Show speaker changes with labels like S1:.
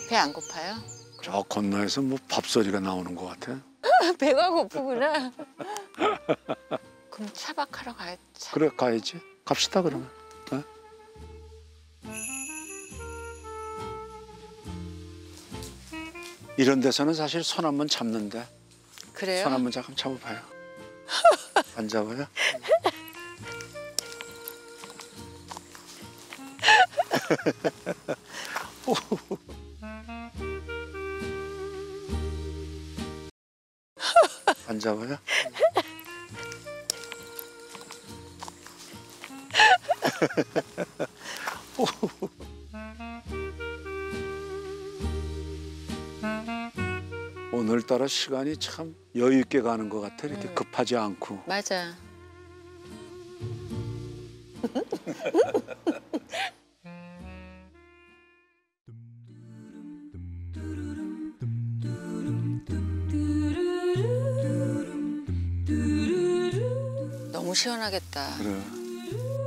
S1: 배 안 고파요?
S2: 저 건너에서 뭐 밥소리가 나오는 것 같아.
S1: 배가 고프구나. 그럼 차박하러 가야지.
S2: 그래 가야지. 갑시다 그러면. 어? 이런 데서는 사실 손 한번 잡는데.
S1: 그래요?
S2: 손 한번 잠깐 잡아봐요. 안 잡아요? 안 잡아요? 오늘따라 시간이 참 여유 있게 가는 것 같아. 이렇게 급하지 않고.
S1: 맞아. 너무 시원하겠다.
S2: 그래.